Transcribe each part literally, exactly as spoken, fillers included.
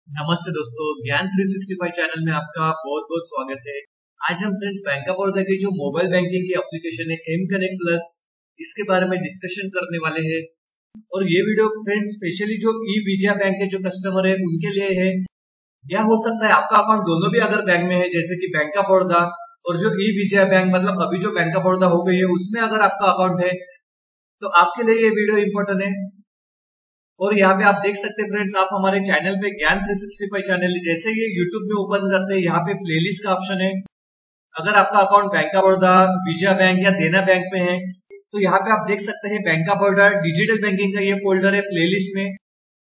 नमस्ते दोस्तों, ज्ञान तीन सौ पैंसठ चैनल में आपका बहुत बहुत स्वागत है। आज हम फ्रेंड्स बैंक ऑफ बड़ौदा की जो मोबाइल बैंकिंग की एप्लीकेशन है एम कनेक्ट प्लस, इसके बारे में डिस्कशन करने वाले हैं। और ये वीडियो फ्रेंड्स स्पेशली जो ई विजया बैंक के जो कस्टमर है उनके लिए है। क्या हो सकता है आपका अकाउंट दोनों भी अगर बैंक में है, जैसे कि बैंक ऑफ बड़ौदा और जो ई विजया बैंक, मतलब अभी जो बैंक ऑफ बड़ौदा हो गई है उसमें अगर आपका अकाउंट है तो आपके लिए ये वीडियो इंपॉर्टेंट है। और यहाँ पे आप देख सकते हैं फ्रेंड्स, आप हमारे चैनल पे ज्ञान तीन सौ पैंसठ चैनल जैसे ये यूट्यूब में ओपन करते हैं, यहाँ पे प्लेलिस्ट का ऑप्शन है। अगर आपका account bank of Baroda, Vijaya bank या देना बैंक में है तो यहाँ पे आप देख सकते हैं bank of Baroda digital banking का ये फोल्डर है प्लेलिस्ट में।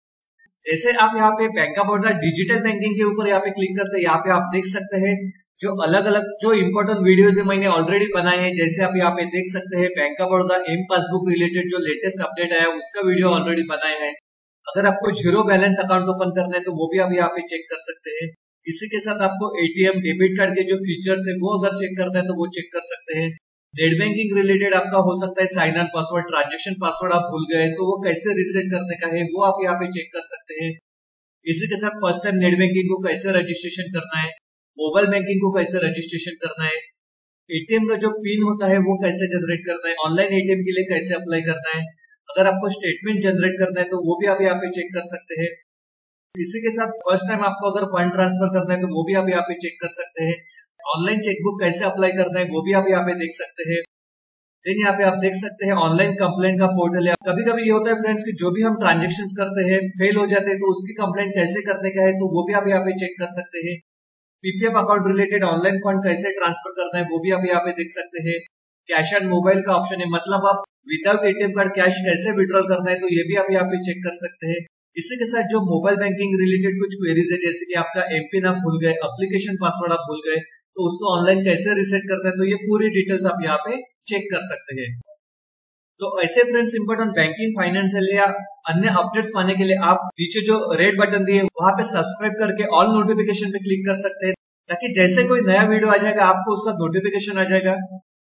जैसे आप यहाँ पे bank of Baroda digital banking के ऊपर यहाँ पे क्लिक करते हैं, यहाँ पे आप देख सकते हैं जो अलग अलग जो इंपॉर्टेंट वीडियोज है मैंने ऑलरेडी बनाए हैं। जैसे आप यहाँ पे देख सकते हैं bank of Baroda M passbook related जो लेटेस्ट अपडेट आया उसका वीडियो ऑलरेडी बनाए हैं। अगर आपको जीरो बैलेंस अकाउंट ओपन करना है तो वो भी आप यहाँ पे चेक कर सकते हैं। इसी के साथ आपको एटीएम डेबिट कार्ड के जो फीचर्स है वो अगर चेक करना है तो वो चेक कर सकते हैं। नेट बैंकिंग रिलेटेड आपका हो सकता है sign in password, transaction password आप भूल गए तो वो कैसे रिसेट करने का है वो आप यहाँ पे चेक कर सकते हैं। इसी के साथ फर्स्ट टाइम नेट बैंकिंग को कैसे रजिस्ट्रेशन करना है, मोबाइल बैंकिंग को कैसे रजिस्ट्रेशन करना है, एटीएम का जो पिन होता है वो कैसे जनरेट करना है, ऑनलाइन एटीएम के लिए कैसे अप्लाई करना है, अगर आपको स्टेटमेंट जनरेट करना है तो वो भी आप यहाँ पे चेक कर सकते हैं। इसी के साथ फर्स्ट टाइम आपको अगर फंड ट्रांसफर करना है तो वो भी आप यहाँ पे चेक कर सकते हैं। ऑनलाइन चेकबुक कैसे अप्लाई करना है वो भी आप यहाँ पे देख सकते हैं। देन यहाँ पे आप देख सकते हैं ऑनलाइन कंप्लेंट का पोर्टल है। कभी कभी ये होता है फ्रेंड्स कि जो भी हम ट्रांजेक्शन करते हैं फेल हो जाते हैं तो उसकी कंप्लेंट कैसे करने का है तो वो भी आप यहाँ पे चेक कर सकते हैं। PPF account related online fund कैसे ट्रांसफर करना है वो भी आप यहाँ पे देख सकते हैं। कैश एंड मोबाइल का ऑप्शन है, मतलब आप विदाउट एटीएम कार्ड कैश कैसे विड्रॉल करना है तो ये भी आप यहाँ पे चेक कर सकते हैं। इसी के साथ जो मोबाइल बैंकिंग रिलेटेड कुछ क्वेरीज है, जैसे कि आपका एमपिन आप भूल गए, एप्लीकेशन पासवर्ड आप भूल गए तो उसको ऑनलाइन कैसे रिसेट करना है तो ये पूरी डिटेल्स आप यहाँ पे चेक कर सकते हैं। तो ऐसे फ्रेंड्स इंपॉर्टेंट बैंकिंग, फाइनेंशियल या अन्य अपडेट्स पाने के लिए आप नीचे जो रेड बटन दिए वहां पे सब्सक्राइब करके ऑल नोटिफिकेशन पे क्लिक कर सकते हैं, ताकि जैसे कोई नया वीडियो आ जाएगा आपको उसका नोटिफिकेशन आ जाएगा।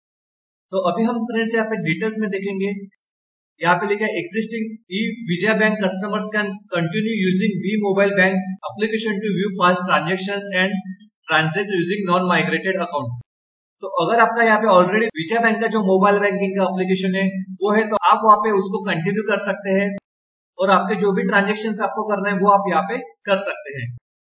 तो अभी हम फ्रेंड्स यहाँ पे डिटेल्स में देखेंगे। यहाँ पे लिखा है existing e Vijaya bank customers can continue using V mobile bank application to view past transactions and transact using non migrated account. तो अगर आपका यहाँ पे ऑलरेडी विजया बैंक का जो मोबाइल बैंकिंग का एप्लीकेशन है वो है तो आप वहाँ पे उसको कंटिन्यू कर सकते हैं और आपके जो भी ट्रांजेक्शन आपको करना है वो आप यहाँ पे कर सकते हैं।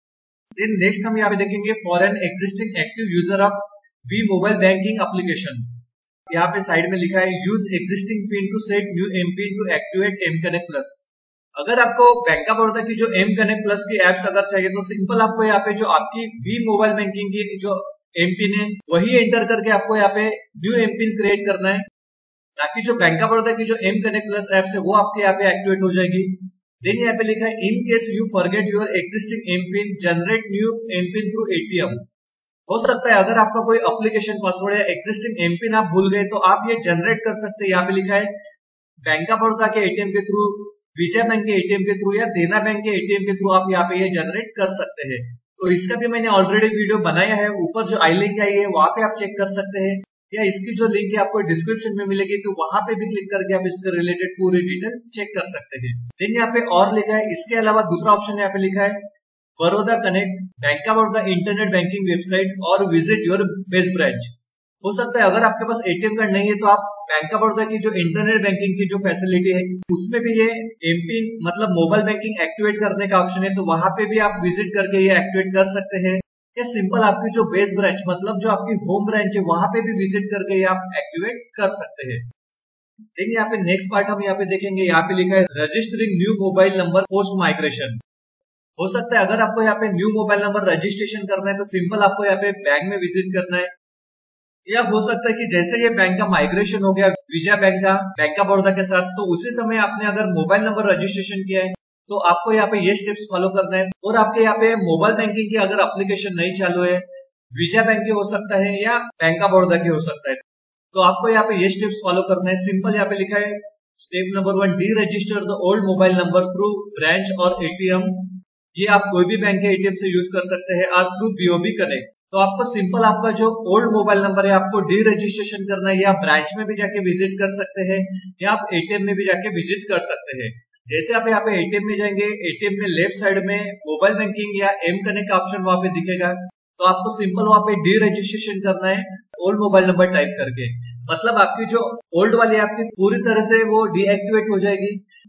देन नेक्स्ट हम यहाँ पे देखेंगे for an existing active user of V mobile banking application. यहाँ पे साइड में लिखा है use existing PIN to set new M PIN to activate M connect plus. अगर आपको बैंक ऑफ बड़ौदा की जो एम कनेक्ट प्लस की एप्स अगर चाहिए तो सिंपल आपको यहाँ पे जो आपकी वी मोबाइल बैंकिंग की जो एम पिन है वही एंटर करके आपको यहाँ पे न्यू एम पिन क्रिएट करना है, ताकि जो बैंक ऑफ बड़ौदा की जो एम कनेक्ट प्लस एप्स है वो आपके यहाँ पे एक्टिवेट हो जाएगी। देन यहाँ पे लिखा है in case you forget your existing M PIN generate new M PIN through ATM. हो सकता है अगर आपका कोई एप्लीकेशन पासवर्ड या एक्जिस्टिंग एम पिन आप भूल गए तो आप ये जनरेट कर सकते हैं। यहाँ पे लिखा है बैंक ऑफ बड़ौदा के एटीएम के थ्रू, विजया बैंक के एटीएम के थ्रू या देना बैंक के एटीएम के थ्रू आप यहाँ पे ये जनरेट कर सकते हैं। तो इसका भी मैंने ऑलरेडी वीडियो बनाया है, ऊपर जो आई लिंक आई है वहां पे आप चेक कर सकते हैं, या इसकी जो लिंक है आपको डिस्क्रिप्शन में मिलेगी तो वहां पे भी क्लिक करके आप इसके रिलेटेड पूरी डिटेल चेक कर सकते हैं। देन यहाँ पे और लिखा है, इसके अलावा दूसरा ऑप्शन यहाँ पे लिखा है Baroda connect bank of Baroda internet banking website और विजिट योर बेस्ट ब्रांच। हो सकता है अगर आपके पास एटीएम कार्ड नहीं है तो आप बैंक ऑफ बड़ौदा की जो इंटरनेट बैंकिंग की जो फैसिलिटी है उसमें भी ये एमपिन मतलब मोबाइल बैंकिंग एक्टिवेट करने का ऑप्शन है, तो वहां पे भी आप विजिट करके ये एक्टिवेट कर सकते हैं। या सिंपल आपकी जो बेस ब्रांच मतलब जो आपकी होम ब्रांच है वहां पे भी विजिट करके ये आप एक्टिवेट कर सकते हैं। देखिए यहाँ पे नेक्स्ट पार्ट हम यहाँ पे देखेंगे, यहाँ पे लिखा है registering new mobile number post migration. हो सकता है अगर आपको यहाँ पे न्यू मोबाइल नंबर रजिस्ट्रेशन करना है तो सिंपल आपको यहाँ पे बैंक में विजिट करना है, या हो सकता है कि जैसे ये बैंक का माइग्रेशन हो गया विजया बैंक का बैंक ऑफ बड़ौदा के साथ तो उसी समय आपने अगर मोबाइल नंबर रजिस्ट्रेशन किया है तो आपको यहाँ पे ये स्टेप्स फॉलो करना है। और आपके यहाँ पे मोबाइल बैंकिंग की अगर एप्लीकेशन नहीं चालू है, विजया बैंक की हो सकता है या बैंक ऑफ बड़ौदा की हो सकता है, तो आपको यहाँ पे ये स्टेप्स फॉलो करना है। सिंपल यहाँ पे लिखा है step number one, de register the old mobile number through branch और एटीएम। ये आप कोई भी बैंक के एटीएम से यूज कर सकते हैं और थ्रू बीओबी कनेक्ट। तो आपको सिंपल आपका जो ओल्ड मोबाइल नंबर है आपको डी रजिस्ट्रेशन करना है, या ब्रांच में भी जाके विजिट कर सकते हैं या आप एटीएम में भी जाके विजिट कर सकते हैं। जैसे आप यहाँ पे एटीएम में जाएंगे, एटीएम में लेफ्ट साइड में मोबाइल बैंकिंग या एम कनेक्ट का ऑप्शन वहां पे दिखेगा। तो आपको सिंपल वहां पे डी रजिस्ट्रेशन करना है ओल्ड मोबाइल नंबर टाइप करके। मतलब आपकी जो ओल्ड वाली आपकी पूरी तरह से वो डीएक्टिवेट हो जाएगी।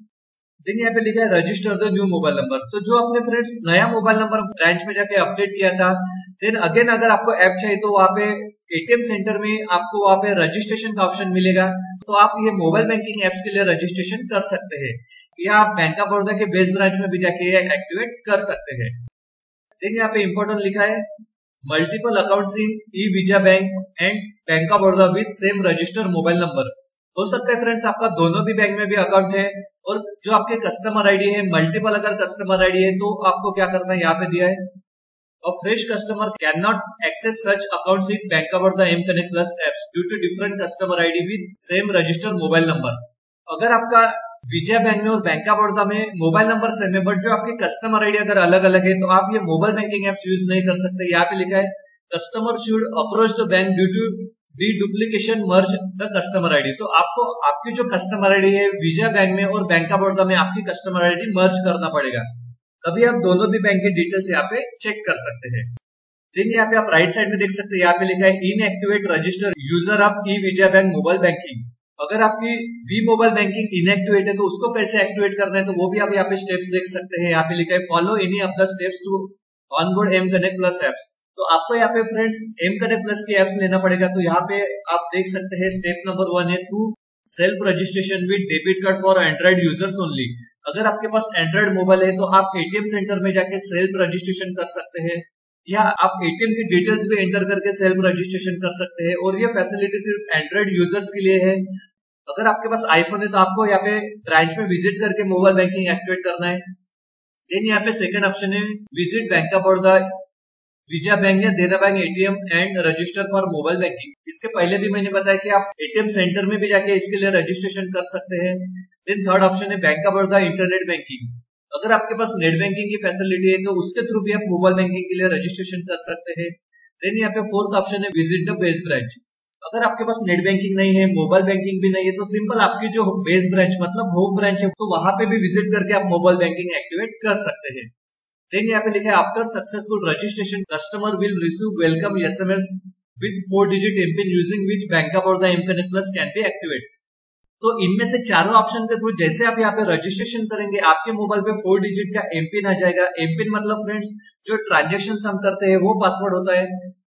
देन यहाँ पे लिखा है register the new mobile number. तो जो आपने फ्रेंड्स नया मोबाइल नंबर ब्रांच में जाके अपडेट किया था, देन अगेन अगर आपको ऐप चाहिए तो वहां पे एटीएम सेंटर में आपको वहां पे रजिस्ट्रेशन का ऑप्शन मिलेगा। तो आप ये मोबाइल बैंकिंग एप्स के लिए रजिस्ट्रेशन कर सकते हैं, या आप बैंक ऑफ बड़ौदा के बेस ब्रांच में भी जाके एक्टिवेट कर सकते हैं। देन यहाँ पे इंपॉर्टेंट लिखा है multiple accounts in e Vijaya bank and bank of Baroda with same register mobile number. हो सकता है फ्रेंड्स आपका दोनों भी बैंक में भी अकाउंट है, और जो आपके कस्टमर आईडी है मल्टीपल अगर कस्टमर आईडी है तो आपको क्या करना है, यहाँ पे दिया है a fresh customer can not access such accounts in bank of Baroda M connect plus apps due to different customer ID with same register mobile number. अगर आपका विजया बैंक में और बैंक ऑफ बड़ौदा में मोबाइल नंबर सेम है, but जो आपकी customer ID अगर अलग अलग है तो आप ये मोबाइल बैंकिंग एप्स यूज नहीं कर सकते। यहाँ पे लिखा है customer should approach the bank due to de duplication merge the customer ID. तो आपको आपकी जो कस्टमर आईडी है विजया बैंक में और बैंक ऑफ बड़ौदा में आपकी कस्टमर आईडी मर्ज करना पड़ेगा, तभी आप दोनों भी बैंक की डिटेल्स यहाँ पे चेक कर सकते हैं। देखिए यहाँ पे आप राइट साइड में देख सकते हैं, यहाँ पे लिखा है inactivate register user of e Vijaya bank mobile banking. अगर आपकी वी मोबाइल बैंकिंग इनएक्टिवेट है तो उसको कैसे एक्टिवेट करना है, तो वो भी आप यहाँ पे स्टेप्स देख सकते हैं। यहाँ पे लिखा है follow any of the steps to onboard M connect plus apps. तो आपको यहाँ पे फ्रेंड्स एम कनेक्ट प्लस की एप्स लेना पड़ेगा। तो यहाँ पे आप देख सकते हैं स्टेप नंबर वन है through self registration with debit card for Android users only. अगर आपके पास एंड्रॉइड मोबाइल है तो आप एटीएम सेंटर में जाके सेल्फ रजिस्ट्रेशन कर सकते हैं, या आप एटीएम की डिटेल्स भी एंटर करके सेल्फ रजिस्ट्रेशन कर सकते हैं। और ये फैसिलिटी सिर्फ एंड्रॉइड यूजर्स के लिए है। अगर आपके पास आईफोन है तो आपको यहाँ पे ब्रांच में विजिट करके मोबाइल बैंकिंग एक्टिवेट करना है। देन यहाँ पे सेकंड ऑप्शन है visit bank of Baroda Vijaya bank या Dena bank ATM and register for mobile banking. इसके पहले भी मैंने बताया कि आप एटीएम सेंटर में भी जाके इसके लिए रजिस्ट्रेशन कर सकते हैं। देन थर्ड ऑप्शन है bank of Baroda internet banking. अगर आपके पास नेट बैंकिंग की फैसिलिटी है तो उसके थ्रू भी आप मोबाइल बैंकिंग के लिए रजिस्ट्रेशन कर सकते हैं। देन यहाँ पे फोर्थ ऑप्शन है विजिट द बेस ब्रांच। अगर आपके पास नेट बैंकिंग नहीं है, मोबाइल बैंकिंग भी नहीं है, तो सिंपल आपकी जो बेस ब्रांच मतलब होम ब्रांच है तो वहां पे भी विजिट करके आप मोबाइल बैंकिंग एक्टिवेट कर सकते हैं। देन यहाँ पे लिखा है after successful registration customer will receive welcome SMS with four digit MPIN using which bank of Baroda M connect plus can be activate. तो इनमें से चारों ऑप्शन के थ्रू जैसे आप यहाँ पे रजिस्ट्रेशन करेंगे आपके मोबाइल पे फोर डिजिट का एमपिन आ जाएगा। एमपिन मतलब फ्रेंड्स जो ट्रांजेक्शन हम करते हैं वो पासवर्ड होता है।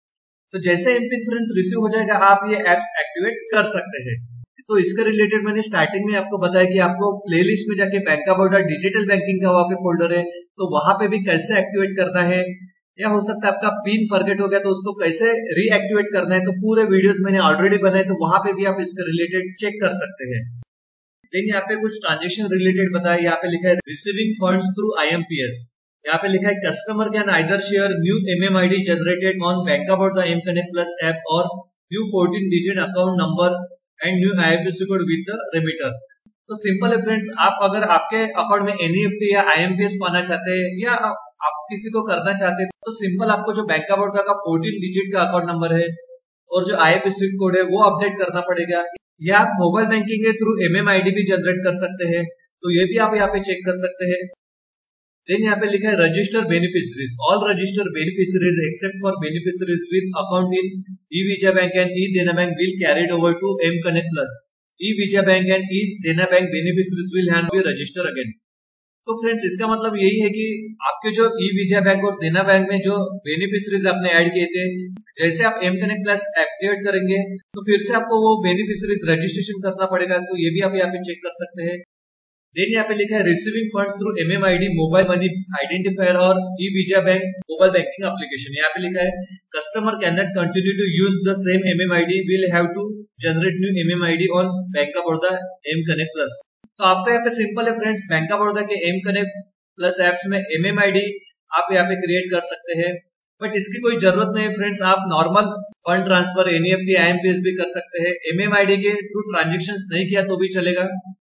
तो जैसे एमपिन फ्रेंड्स रिसीव हो जाएगा आप ये एप्स एक्टिवेट कर सकते हैं। तो इसके रिलेटेड मैंने स्टार्टिंग में आपको बताया कि आपको प्लेलिस्ट में जाके bank of Baroda digital banking का वहां पे फोल्डर है, तो वहां पे भी कैसे एक्टिवेट करना है, या हो सकता है आपका पिन फॉरगेट हो गया तो उसको कैसे रीएक्टिवेट करना है, तो पूरे वीडियोस मैंने ऑलरेडी बनाए, तो वहां पे भी आप इसके रिलेटेड चेक कर सकते हैं। लेकिन यहाँ पे कुछ ट्रांजेक्शन रिलेटेड बताया, यहाँ पे लिखा है रिसीविंग फंड्स थ्रू आईएमपीएस। यहाँ पे लिखा है customer can either share new MMID generated on bank of Baroda M connect plus app और new fourteen digit account number and new IFSC code with the remitter. तो सिंपल है friends, आप अगर आपके अकाउंट में एनईएफटी या आईएमपीएस पाना चाहते हैं या आप किसी को करना चाहते हैं तो सिंपल आपको जो बैंक ऑफ बड़ौदा का फोर्टीन डिजिट का अकाउंट नंबर है और जो आईएफएससी कोड है वो अपडेट करना पड़ेगा, या आप मोबाइल बैंकिंग के थ्रू एमएमआईडी भी जनरेट कर सकते हैं, तो ये भी आप यहाँ पे चेक कर सकते हैं। देन यहाँ पे लिखा है register beneficiaries, all register beneficiaries except for beneficiaries with account in e Vijaya bank and e Dena bank will carried over to M connect plus. E Vijaya bank and e Dena bank beneficiaries will have be register again. तो friends इसका मतलब यही है कि आपके जो ई Vijaya bank और देना बैंक में जो बेनिफिशियरीज आपने ऐड किए थे, जैसे आप एम कनेक्ट प्लस एक्टिवेट करेंगे तो फिर से आपको वो बेनिफिशियरीज रजिस्ट्रेशन करना पड़ेगा, तो ये भी आप यहाँ पे चेक कर सकते हैं। देन यहाँ पे लिखा है receiving funds through MMID mobile money identifier और e Vijaya bank mobile banking application. यहाँ पे लिखा है customer can not continue to use the same MMID, will have to generate new MMID on bank of Baroda M connect plus. तो आपका यहाँ पे simple है फ्रेंड्स, बैंक ऑफ बड़ौदा के एम कनेक्ट प्लस एप्स में एमएमआईडी आप यहाँ पे क्रिएट कर सकते हैं, बट इसकी कोई जरूरत नहीं है फ्रेंड्स। आप normal fund transfer NEFT IMPS भी कर सकते हैं, एमएमआईडी के थ्रू ट्रांजेक्शन नहीं किया तो भी चलेगा।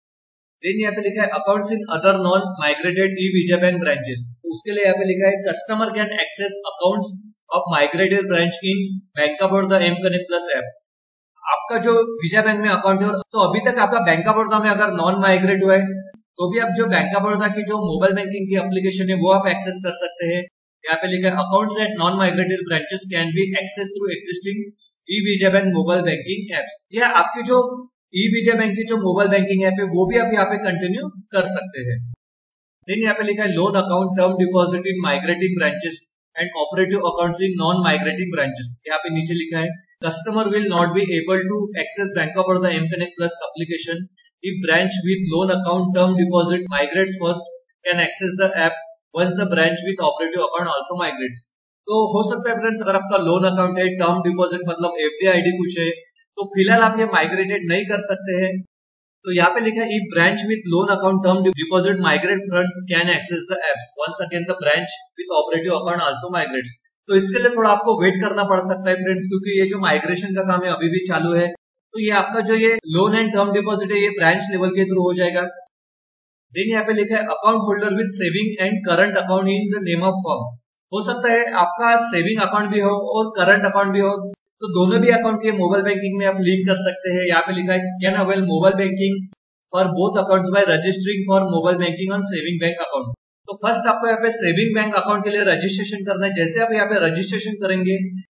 देन यहाँ पे लिखा है accounts in other non migrated e Vijaya bank branches, तो उसके लिए यहाँ पे लिखा है customer can access accounts of migrated branch in bank of Baroda M connect plus app. आपका जो विजया बैंक में अकाउंट है तो अभी तक आपका बैंक ऑफ बड़ौदा में अगर नॉन माइग्रेट हुआ है तो भी आप जो बैंक ऑफ बड़ौदा की जो मोबाइल बैंकिंग की एप्लीकेशन है वो आप एक्सेस कर सकते हैं। यहाँ पे लिखा है accounts at non migrated branches can be access through existing e Vijaya bank mobile banking apps. या आपकी जो ई वीजा बैंक की जो मोबाइल बैंकिंग ऐप है वो भी आप यहाँ पे कंटिन्यू कर सकते हैं। देन यहाँ पे लिखा है loan account term deposit in migrating branches and operative accounts in non migrating branches. यहाँ पे नीचे लिखा है customer will not be able to access bank of Baroda M connect plus application if branch with loan account term deposit migrates first can access the app once the branch with operative account also migrates. तो हो सकता है friends अगर आपका loan account है, term deposit मतलब FD ID कुछ है, तो फिलहाल आप ये माइग्रेटेड नहीं कर सकते हैं। तो यहाँ पे लिखा है if branch with loan account term deposit migrate funds can access the apps once again the branch with operative account also migrates. तो इसके लिए थोड़ा आपको वेट करना पड़ सकता है फ्रेंड्स, क्योंकि ये जो माइग्रेशन का काम है अभी भी चालू है। तो ये आपका जो ये लोन एंड टर्म डिपॉजिट है ये ब्रांच लेवल के थ्रू हो जाएगा। देन यहाँ पे लिखा है account holder with saving and current account in the name of firm. हो सकता है आपका सेविंग अकाउंट भी हो और करंट अकाउंट भी हो, तो दोनों भी अकाउंट के मोबाइल बैंकिंग में आप लिंक कर सकते हैं। यहाँ पे लिखा है can avail mobile banking for both accounts by registering for mobile banking on saving bank account. तो फर्स्ट आपको यहाँ पे सेविंग बैंक अकाउंट के लिए रजिस्ट्रेशन करना है। जैसे आप यहाँ पे रजिस्ट्रेशन करेंगे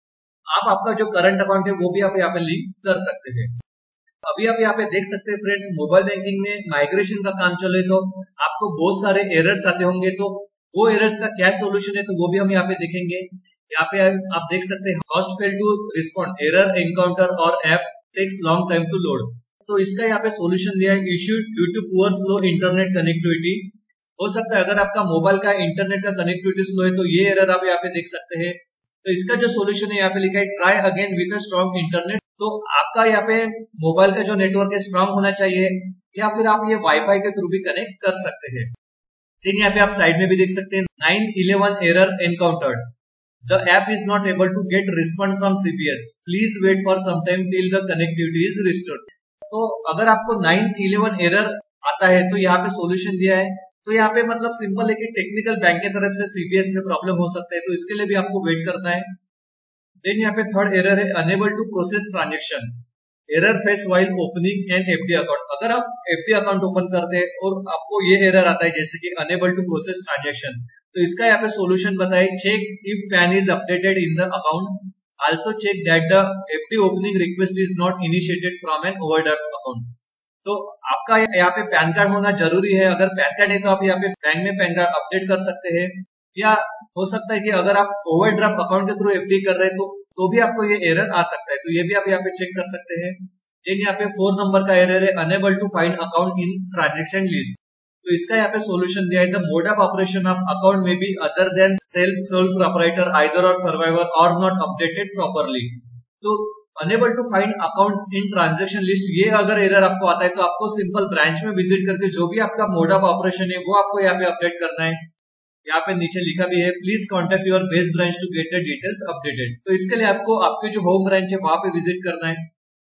आप आपका जो करंट अकाउंट है वो भी आप यहाँ पे लिंक कर सकते हैं। अभी आप यहाँ पे देख सकते हैं फ्रेंड्स मोबाइल बैंकिंग में माइग्रेशन का काम चले तो आपको बहुत सारे एरर्स आते होंगे, तो वो एरर्स का क्या सोल्यूशन है तो वो भी हम यहाँ पे देखेंगे। यहाँ पे आप देख सकते हैं host fail to respond, error encounter और app takes long time to load. तो इसका यहाँ पे सोल्यूशन दिया है issue due to poor slow internet connectivity. हो सकता है अगर आपका मोबाइल का इंटरनेट का कनेक्टिविटी स्लो है तो ये एरर आप यहाँ पे देख सकते हैं। तो इसका जो सोल्यूशन है यहाँ पे लिखा है try again with a strong internet. तो आपका यहाँ पे मोबाइल का जो नेटवर्क है स्ट्रॉन्ग होना चाहिए, या फिर आप ये वाईफाई के थ्रू भी कनेक्ट कर सकते हैं। लेकिन यहाँ पे आप साइड में भी देख सकते हैं nine eleven error encountered, the app is not able to get respond from CPS, please wait for some time till the connectivity is restored. तो अगर आपको नाइन इलेवन एरर आता है तो यहाँ पे सोल्यूशन दिया है। तो यहाँ पे मतलब सिंपल है कि टेक्निकल बैंक की तरफ से सीपीएस में प्रॉब्लम हो सकता है, तो इसके लिए भी आपको वेट करना है। देन यहाँ पे थर्ड एरर है unable to process transaction, error face while opening an FD account. अगर आप एफडी अकाउंट ओपन करते हैं और आपको ये एरर आता है जैसे कि अनेबल टू प्रोसेस ट्रांजेक्शन, तो इसका यहाँ पे सोल्यूशन बताए check if PAN is updated in the account, also check that the FD opening request is not initiated from an overdraft account. तो आपका यहाँ पे पैन कार्ड होना जरूरी है। अगर पैन कार्ड है तो आप यहाँ पे बैंक में पैन कार्ड अपडेट कर सकते हैं, या हो सकता है कि अगर आप ओवरड्राफ्ट अकाउंट के थ्रू एफडी कर रहे हैं तो तो भी आपको ये एरर आ सकता है, तो ये भी आप यहाँ पे चेक कर सकते हैं। लेकिन यहाँ पे फोर नंबर का एरर है unable to find account in transaction list. तो इसका यहाँ पे सोल्यूशन दिया है the mode of operation of account may be other than self sole proprietor either or survivor or not updated properly. तो unable to find account in transaction list, ये अगर error आपको आता है तो आपको सिंपल ब्रांच में विजिट करके जो भी आपका मोड ऑफ ऑपरेशन है वो आपको यहाँ पे अपडेट करना है। यहाँ पे नीचे लिखा भी है please contact your base branch to get the details updated. तो इसके लिए आपको आपके जो होम ब्रांच है वहां पे विजिट करना है।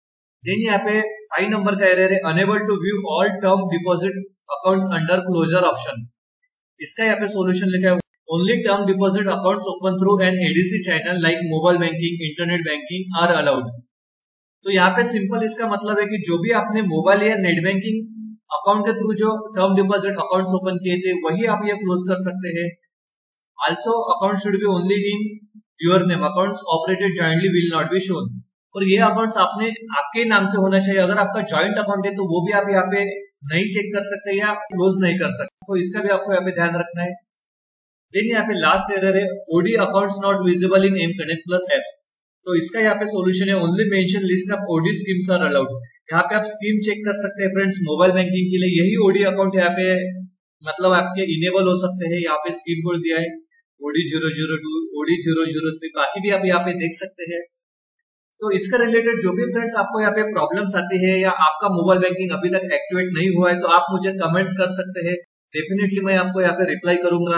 देन यहाँ पे फाइव नंबर का एरर है unable to view all term deposit accounts under closure option. इसका यहाँ पे सोल्यूशन लिखा है only term deposit accounts open through an ADC channel like mobile banking internet banking are allowed. तो यहाँ पे सिंपल इसका मतलब है कि जो भी आपने मोबाइल या नेट बैंकिंग अकाउंट के थ्रू जो टर्म डिपॉजिट अकाउंट्स ओपन किए थे वही आप ये क्लोज कर सकते हैं। Also account should be only in your name, accounts operated jointly will not be shown. और ये अकाउंट्स आपने आपके नाम से होना चाहिए। अगर आपका जॉइंट अकाउंट है तो वो भी आप यहाँ पे नहीं चेक कर सकते या क्लोज नहीं कर सकते, तो इसका भी आपको यहाँ पे ध्यान रखना है। देन यहाँ पे लास्ट एरर है OD accounts not visible in M connect plus apps. तो इसका यहाँ पे सोल्यूशन है only mention list of OD schemes are allowed. यहाँ पे आप स्कीम चेक कर सकते हैं फ्रेंड्स मोबाइल बैंकिंग के लिए, यही ओडी अकाउंट यहाँ पे मतलब आपके इनेबल हो सकते हैं। यहाँ पे स्कीम कोड दिया है OD zero zero two OD zero zero three, बाकी भी आप यहाँ पे देख सकते हैं। तो इसके रिलेटेड जो भी फ्रेंड्स आपको यहाँ पे प्रॉब्लम्स आती है या आपका मोबाइल बैंकिंग अभी तक एक्टिवेट नहीं हुआ है तो आप मुझे कमेंट्स कर सकते हैं, डेफिनेटली मैं आपको यहाँ पे रिप्लाई करूंगा।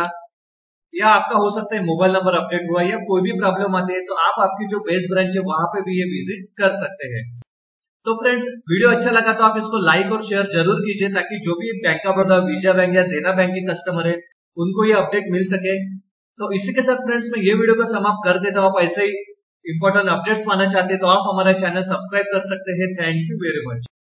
या आपका हो सकता है मोबाइल नंबर अपडेट हुआ या कोई भी प्रॉब्लम आती है तो आप आपकी जो बेस ब्रांच है वहां पे भी ये विजिट कर सकते हैं। तो फ्रेंड्स वीडियो अच्छा लगा तो आप इसको लाइक और शेयर जरूर कीजिए ताकि जो भी bank of Baroda, Vijaya bank या देना बैंक के कस्टमर है उनको ये अपडेट मिल सके। तो इसी के साथ फ्रेंड्स मैं ये वीडियो को समाप्त कर देता हूँ। आप ऐसे ही इंपॉर्टेंट अपडेट्स पाना चाहते हैं तो आप हमारा चैनल सब्सक्राइब कर सकते हैं। Thank you very much.